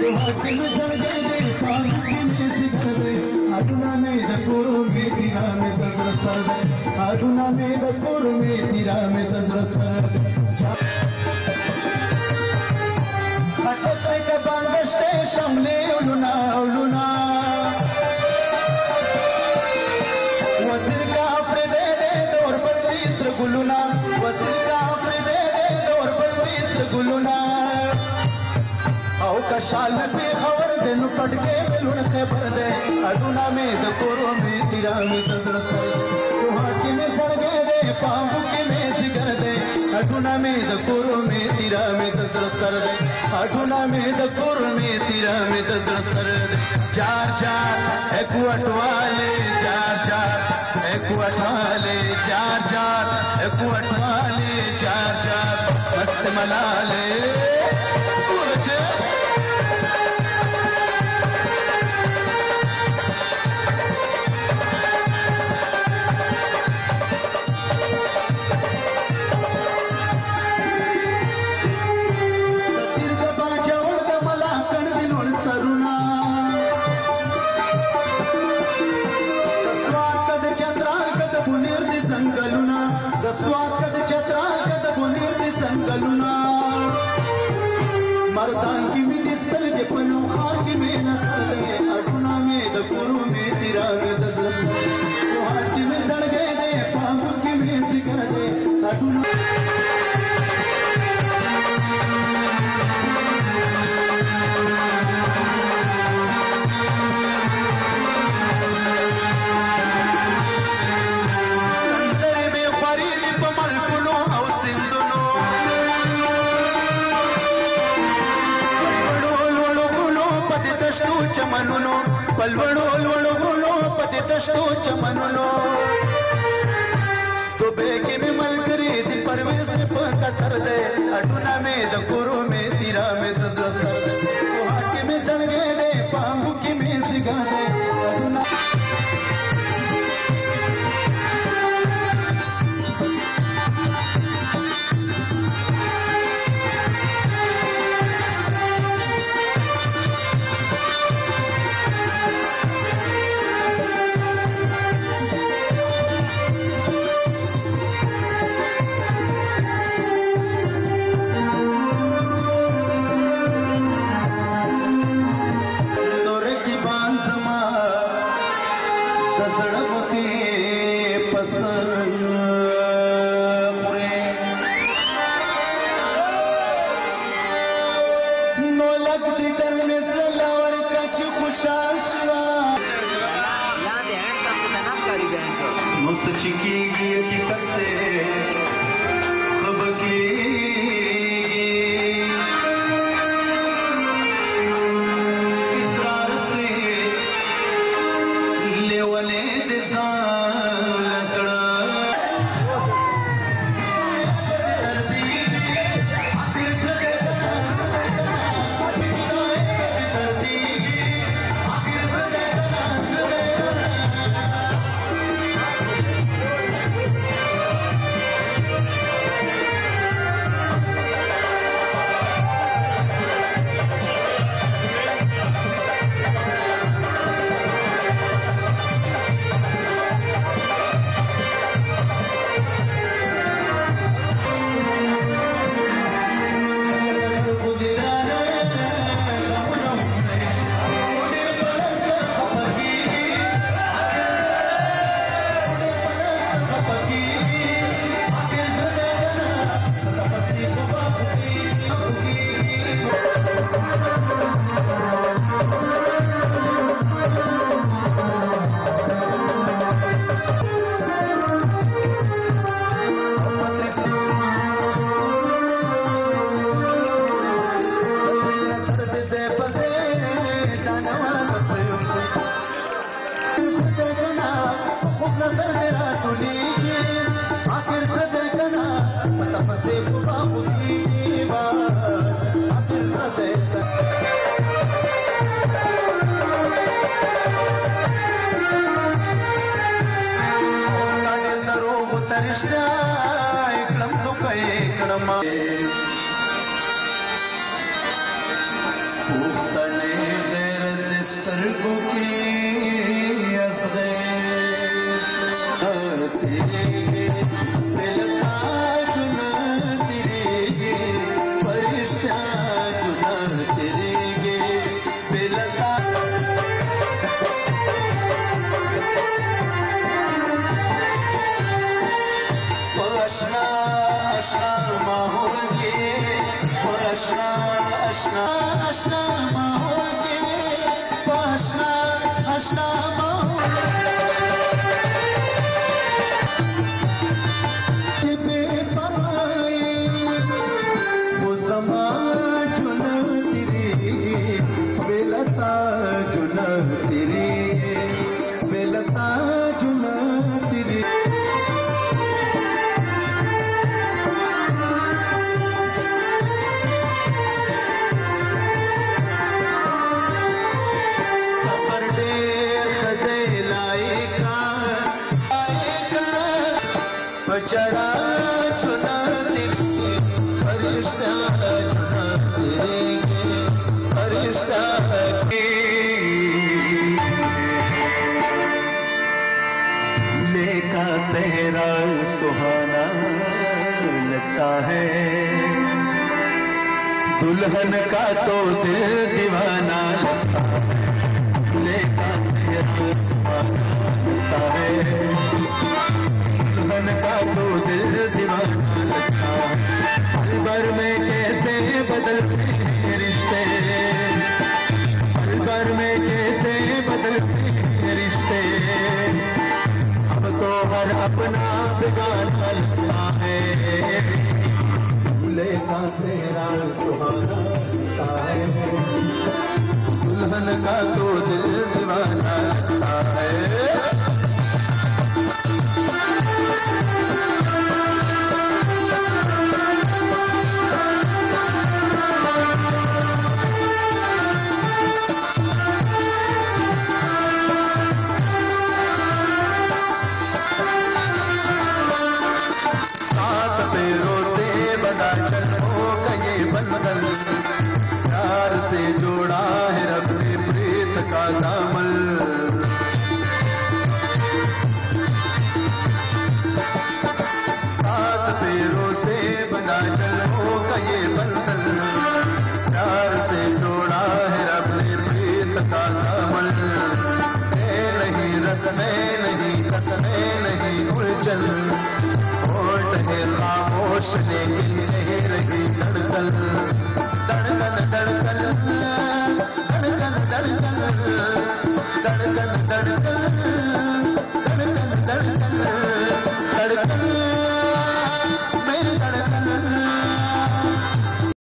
शाल में बेखबर दे नु पटके में लुण खबर दे अडुना में द कोरो में तिरा में तदरस तो हाथ में सड़ गए दे पांव के में जिगर दे अडुना में द कोरो में तिरा में तदरस कर दे अडुना में द कोरो में तिरा में तदरस कर दे चार चार एक अटवाले चार चार एक अटवाले चार चार एक अटवाले चार चार मस्त मलाले पलवड़ो लोड़ो गुलो पति तश्तो चमनो तो बेके में मल करे दी परवेश में पका कर दे अडुना में द कुरु में तीरा में तो सर दे तो हाथ में सड़ गए दे पांव की में सिगा दे अडुना दुल्हन का तो दिल दीवाना लगता है, दूल्हे का चेहरा सुहाना लगता है। दुल्हन का तो दिल दीवाना लगता है, पल भर में कैसे बदलते हैं रिश्ते, पल भर में कैसे बदलते हैं रिश्ते। अब तो हर अपना बेगाना लगता है, दूल्हे का चेहरा सुहाना लगता है, दुल्हन का तो दिल दीवाना लगता है।